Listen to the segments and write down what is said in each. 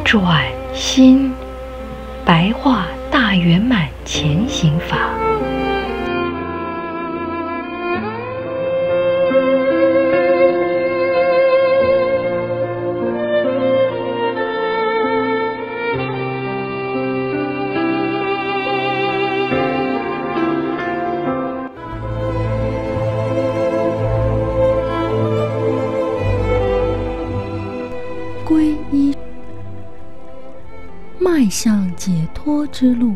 转心白话大圆满前行法。 皈依，迈向解脱之路。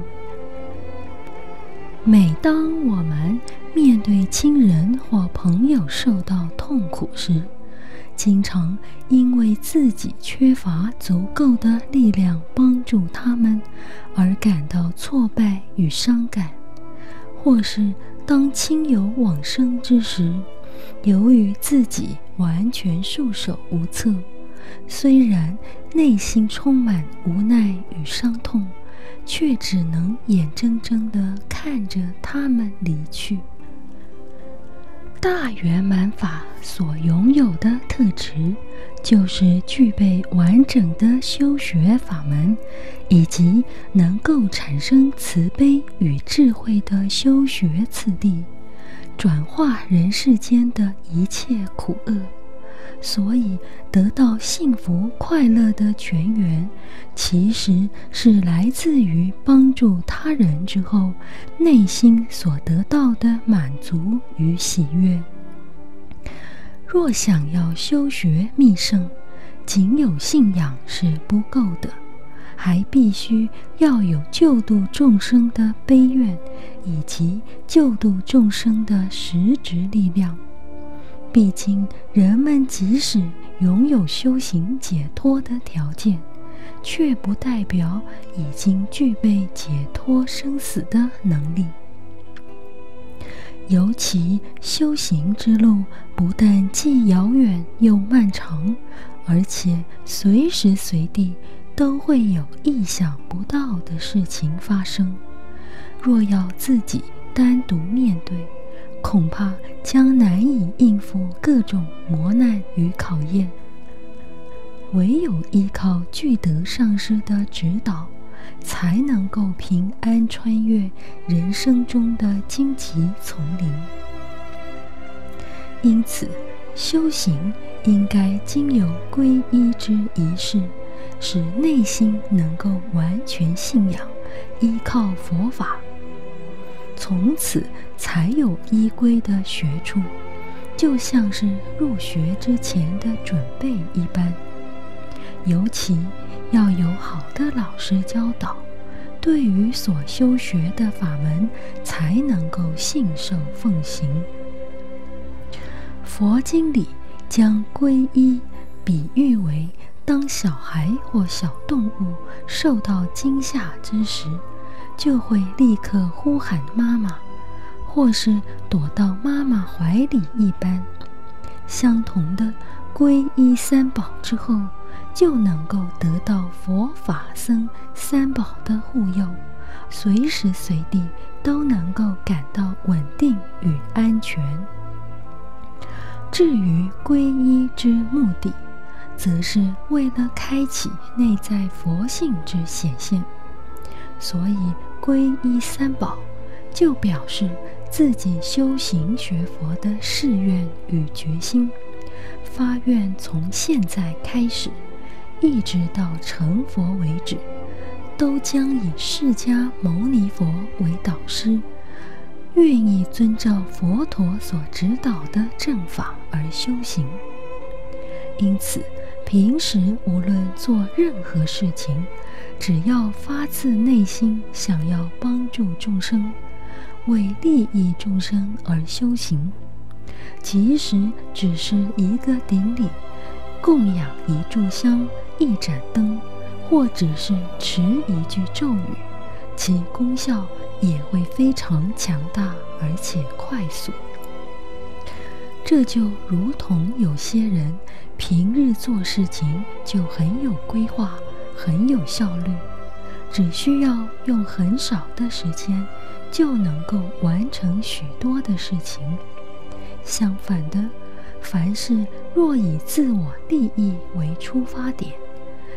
每当我们面对亲人或朋友受到痛苦时，经常因为自己缺乏足够的力量帮助他们而感到挫败与伤感，或是当亲友往生之时，由于自己完全束手无策，虽然内心充满无奈与伤痛，却只能眼睁睁地看着他们离去。大圆满法所拥有的特质，就是具备完整的修学法门，以及能够产生慈悲与智慧的修学次第，转化人世间的一切苦厄。所以得到幸福快乐的泉源，其实是来自于帮助他人之后内心所得到的满足与喜悦。若想要修学密圣，仅有信仰是不够的，还必须要有救度众生的悲愿，以及救度众生的实质力量。毕竟人们即使拥有修行解脱的条件，却不代表已经具备解脱生死的能力。尤其修行之路不但既遥远又漫长，而且随时随地都会有意想不到的事情发生。若要自己单独面对，恐怕将难以应付各种磨难与考验。唯有依靠具德上师的指导，才能够平安穿越人生中的荆棘丛林。因此，修行应该经由皈依之仪式，使内心能够完全信仰，依靠佛法。从此才有依归的学处，就像是入学之前的准备一般。尤其要有好的老师教导，对于所修学的法门才能够信受奉行。佛经里将皈依比喻为，当小孩或小动物受到惊吓之时，就会立刻呼喊妈妈，或是躲到妈妈怀里一般。相同的，皈依三宝之后，就能够得到佛法僧三宝的护佑，随时随地都能够感到稳定与安全。至于皈依之目的，则是为了开启内在佛性之显现。所以皈依三宝，就表示自己修行学佛的誓愿与决心，发愿从现在开始，一直到成佛为止，都将以释迦牟尼佛为导师，愿意遵照佛陀所指导的正法而修行。因此，平时无论做任何事情，只要发自内心想要帮助众生，为利益众生而修行，即使只是一个顶礼，供养一炷香、一盏灯，或只是持一句咒语，其功效也会非常强大而且快速。这就如同有些人平日做事情就很有规划，很有效率，只需要用很少的时间就能够完成许多的事情。相反的，凡事若以自我利益为出发点，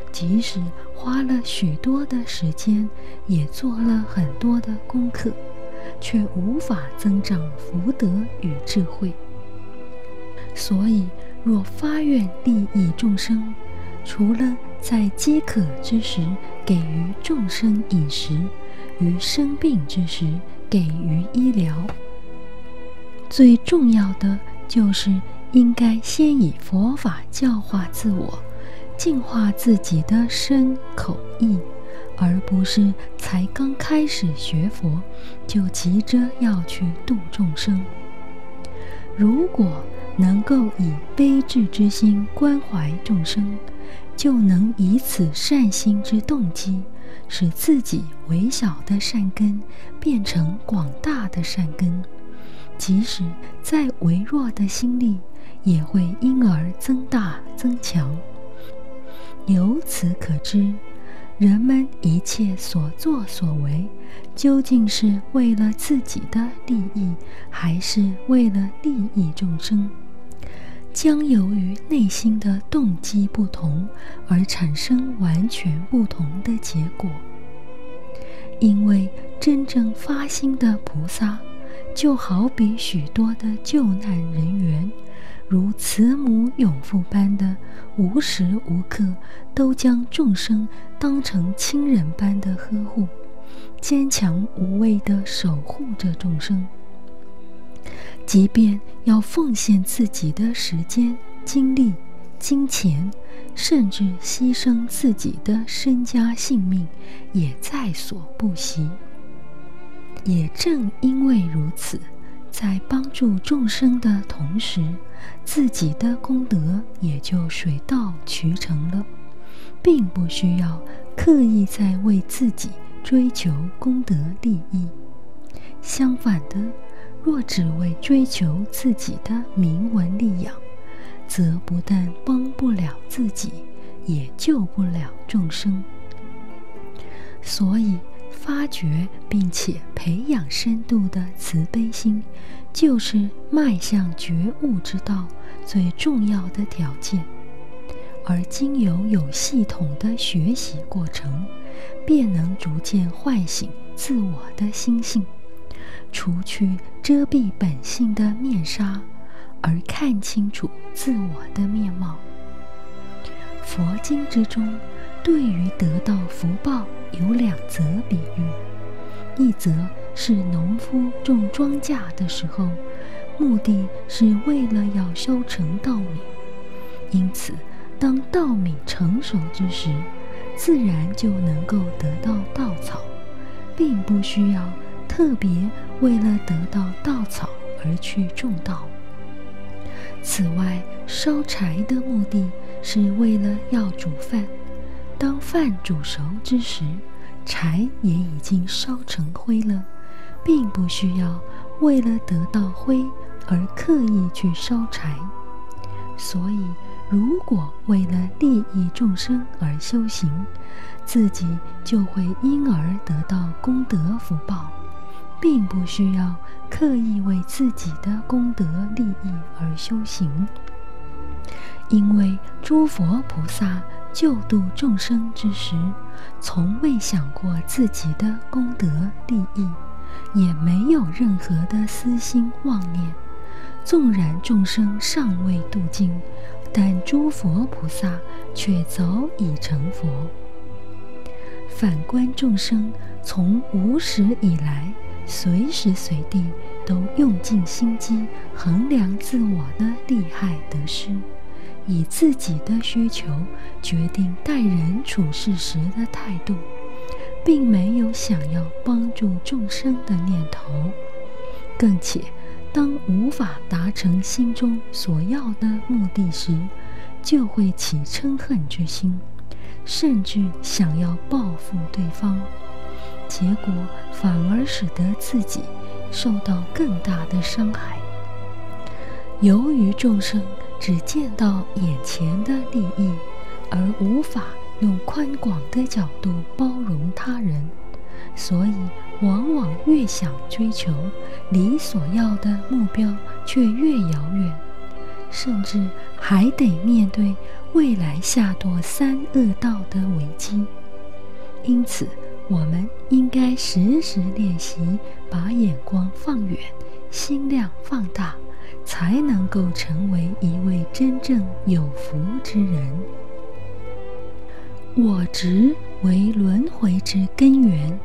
即使花了许多的时间，也做了很多的功课，却无法增长福德与智慧。所以若发愿利益众生，除了在饥渴之时给予众生饮食，于生病之时给予医疗，最重要的就是应该先以佛法教化自我，净化自己的身口意，而不是才刚开始学佛就急着要去度众生。如果能够以悲智之心关怀众生，就能以此善心之动机，使自己微小的善根变成广大的善根，即使再微弱的心力，也会因而增大增强。由此可知，人们一切所作所为，究竟是为了自己的利益，还是为了利益众生，将由于内心的动机不同而产生完全不同的结果。因为真正发心的菩萨，就好比许多的救难人员，如慈母永父般的无时无刻都将众生当成亲人般的呵护，坚强无畏地守护着众生。即便要奉献自己的时间、精力、金钱，甚至牺牲自己的身家性命，也在所不惜。也正因为如此，在帮助众生的同时，自己的功德也就水到渠成了，并不需要刻意在为自己追求功德利益。相反的，若只为追求自己的名闻利养，则不但帮不了自己，也救不了众生。所以发掘并且培养深度的慈悲心，就是迈向觉悟之道最重要的条件。而经有系统的学习过程，便能逐渐唤醒自我的心性，除去遮蔽本性的面纱，而看清楚自我的面貌。佛经之中，对于得到福报有两则比喻，一则是农夫种庄稼的时候，目的是为了要收成稻米，因此当稻米成熟之时，自然就能够得到稻草，并不需要特别为了得到稻草而去种稻。此外，烧柴的目的是为了要煮饭，当饭煮熟之时，柴也已经烧成灰了，并不需要为了得到灰而刻意去烧柴。所以如果为了利益众生而修行，自己就会因而得到功德福报，并不需要刻意为自己的功德利益而修行。因为诸佛菩萨救度众生之时，从未想过自己的功德利益，也没有任何的私心妄念。纵然众生尚未度尽，但诸佛菩萨却早已成佛。反观众生，从无始以来，随时随地都用尽心机衡量自我的利害得失，以自己的需求决定待人处事时的态度，并没有想要帮助众生的念头。更且当无法达成心中所要的目的时，就会起嗔恨之心，甚至想要报复对方，结果反而使得自己受到更大的伤害。由于众生只见到眼前的利益，而无法用宽广的角度包容他人，所以往往越想追求，离所要的目标却越遥远，甚至还得面对未来下堕三恶道的危机。因此，我们应该时时练习把眼光放远，心量放大，才能够成为一位真正有福之人。我执为轮回之根源。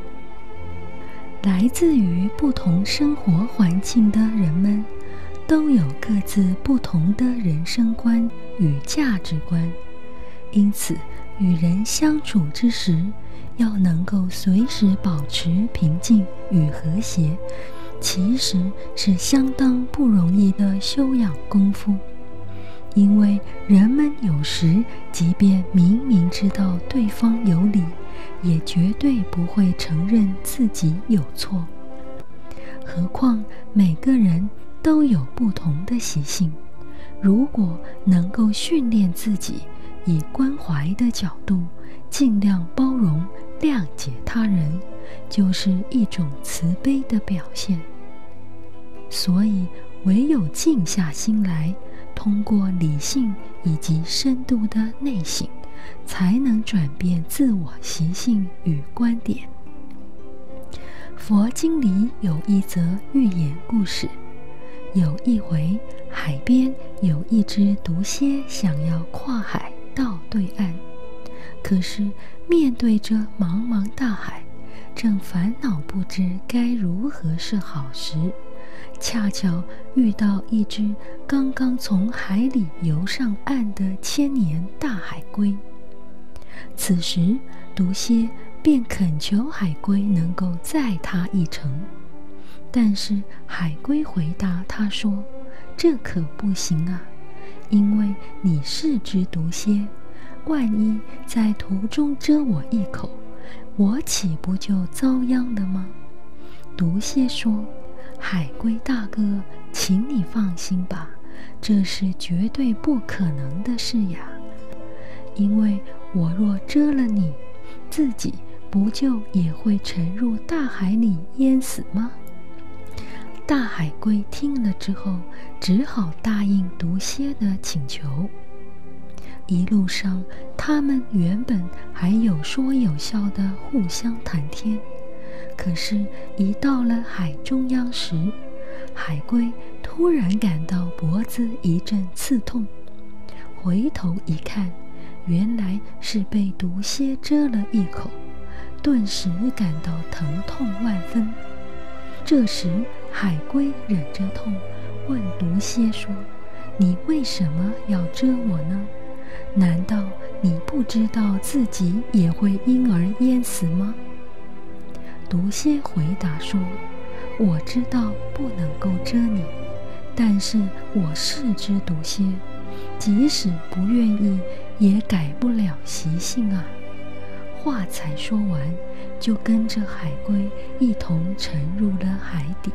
来自于不同生活环境的人们，都有各自不同的人生观与价值观，因此与人相处之时，要能够随时保持平静与和谐，其实是相当不容易的修养功夫。因为人们有时即便明明知道对方有理，也绝对不会承认自己有错。何况每个人都有不同的习性，如果能够训练自己以关怀的角度尽量包容谅解他人，就是一种慈悲的表现。所以唯有静下心来，通过理性以及深度的内省，才能转变自我习性与观点。佛经里有一则寓言故事，有一回，海边有一只毒蝎想要跨海到对岸，可是面对着茫茫大海，正烦恼不知该如何是好时，恰巧遇到一只刚刚从海里游上岸的千年大海龟。此时毒蝎便恳求海龟能够载他一程，但是海龟回答他说：“这可不行啊，因为你是只毒蝎，万一在途中蛰我一口，我岂不就遭殃了吗？”毒蝎说：“海龟大哥，请你放心吧，这是绝对不可能的事呀。因为我若蛰了你，自己不就也会沉入大海里淹死吗？”大海龟听了之后，只好答应毒蝎的请求。一路上，他们原本还有说有笑的互相谈天，可是，一到了海中央时，海龟突然感到脖子一阵刺痛，回头一看，原来是被毒蝎蛰了一口，顿时感到疼痛万分。这时，海龟忍着痛问毒蝎说：“你为什么要蛰我呢？难道你不知道自己也会因而淹死吗？”毒蝎回答说：“我知道不能够蛰你，但是我是只毒蝎，即使不愿意，也改不了习性啊。”话才说完，就跟着海龟一同沉入了海底。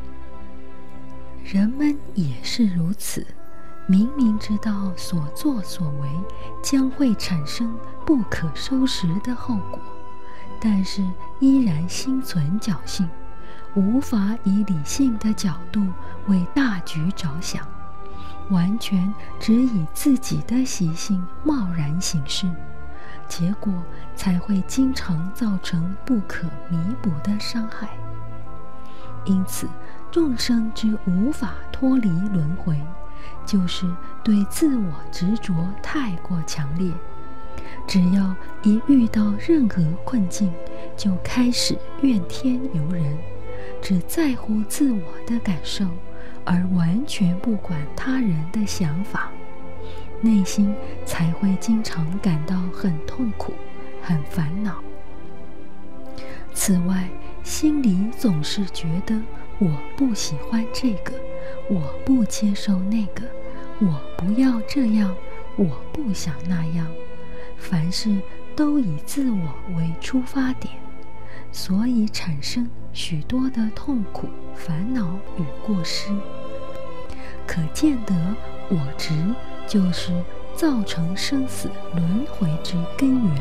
人们也是如此，明明知道所作所为将会产生不可收拾的后果，但是依然心存侥幸，无法以理性的角度为大局着想，完全只以自己的习性贸然行事，结果才会经常造成不可弥补的伤害。因此，众生之无法脱离轮回，就是对自我执着太过强烈。只要一遇到任何困境，就开始怨天尤人，只在乎自我的感受，而完全不管他人的想法，内心才会经常感到很痛苦、很烦恼。此外，心里总是觉得我不喜欢这个，我不接受那个，我不要这样，我不想那样，凡事都以自我为出发点，所以产生许多的痛苦、烦恼与过失。可见得我执就是造成生死轮回之根源。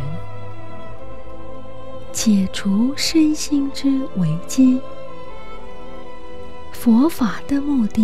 解除身心之危机。佛法的目的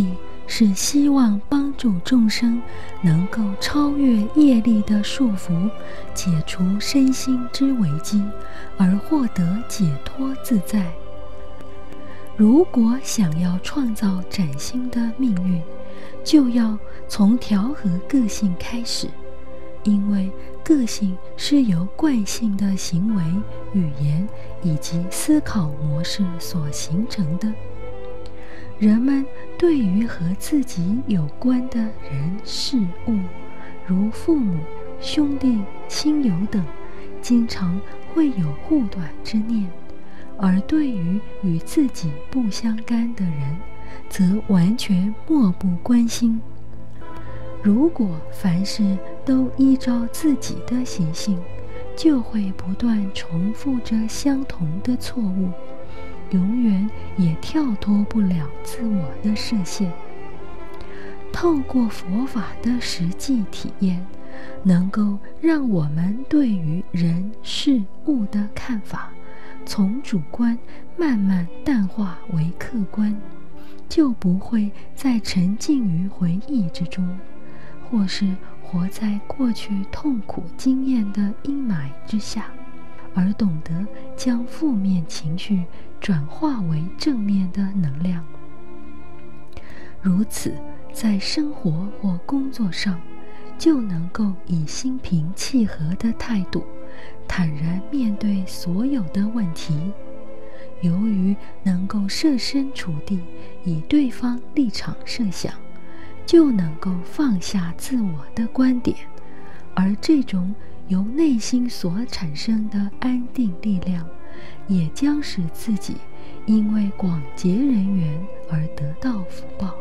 是希望帮助众生能够超越业力的束缚，解除身心之危机，而获得解脱自在。如果想要创造崭新的命运，就要从调和个性开始，因为个性是由惯性的行为、语言以及思考模式所形成的。人们对于和自己有关的人事物，如父母、兄弟、亲友等，经常会有护短之念，而对于与自己不相干的人，则完全漠不关心。如果凡事都依照自己的习性，就会不断重复着相同的错误，永远也跳脱不了自我的设限。透过佛法的实际体验，能够让我们对于人事物的看法，从主观慢慢淡化为客观，就不会再沉浸于回忆之中，或是活在过去痛苦经验的阴霾之下，而懂得将负面情绪转化为正面的能量。如此，在生活或工作上，就能够以心平气和的态度，坦然面对所有的问题。由于能够设身处地，以对方立场设想，就能够放下自我的观点，而这种由内心所产生的安定力量，也将使自己因为广结人缘而得到福报。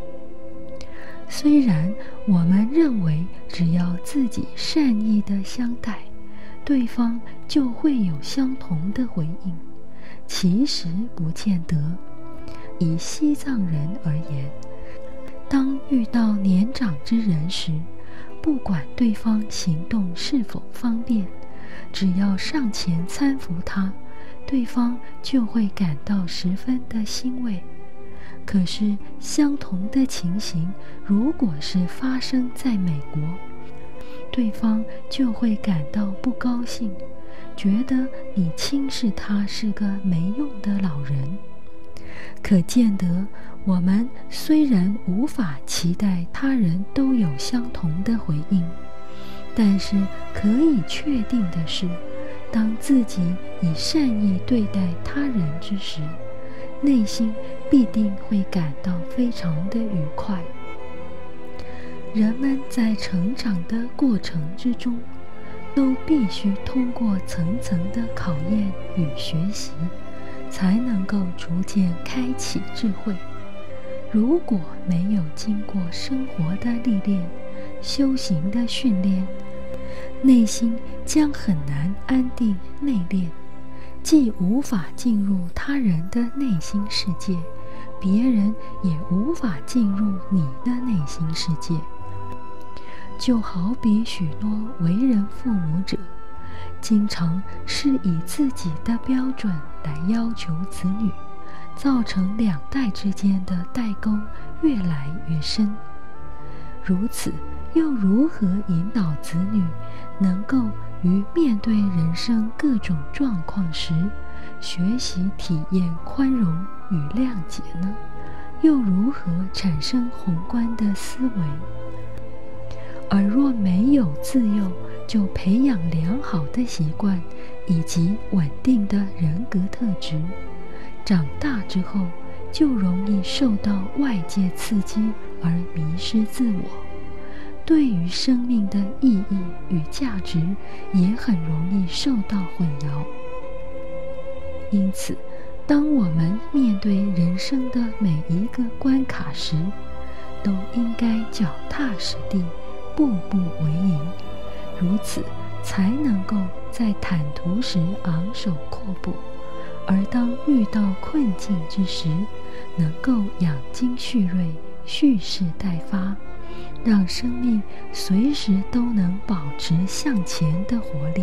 虽然我们认为只要自己善意的相待，对方就会有相同的回应，其实不见得。以西藏人而言，当遇到年长之人时，不管对方行动是否方便，只要上前搀扶他，对方就会感到十分的欣慰。可是相同的情形，如果是发生在美国，对方就会感到不高兴，觉得你轻视他是个没用的老人。可见得，我们虽然无法期待他人都有相同的回应，但是可以确定的是，当自己以善意对待他人之时，内心必定会感到非常的愉快。人们在成长的过程之中，都必须通过层层的考验与学习，才能够逐渐开启智慧。如果没有经过生活的历练、修行的训练，内心将很难安定内敛，既无法进入他人的内心世界，别人也无法进入你的内心世界。就好比许多为人父母者，经常是以自己的标准来要求子女，造成两代之间的代沟越来越深。如此，又如何引导子女能够于面对人生各种状况时，学习体验宽容与谅解呢？又如何产生宏观的思维？而若没有自幼就培养良好的习惯以及稳定的人格特质，长大之后就容易受到外界刺激而迷失自我，对于生命的意义与价值也很容易受到混淆。因此，当我们面对人生的每一个关卡时，都应该脚踏实地，步步为营，如此才能够在坦途时昂首阔步，而当遇到困境之时，能够养精蓄锐，蓄势待发，让生命随时都能保持向前的活力。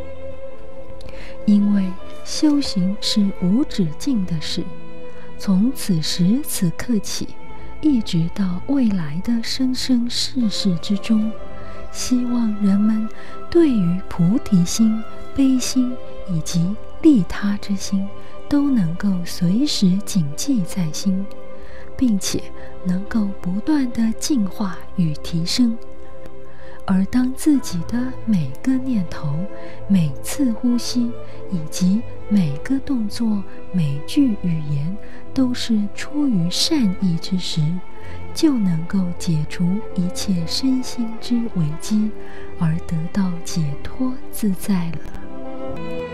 因为修行是无止境的事，从此时此刻起， 一直到未来的生生世世之中，希望人们对于菩提心、悲心以及利他之心都能够随时谨记在心，并且能够不断地进化与提升。而当自己的每个念头、每次呼吸以及每个动作、每句语言都是出于善意之时，就能够解除一切身心之危机，而得到解脱自在了。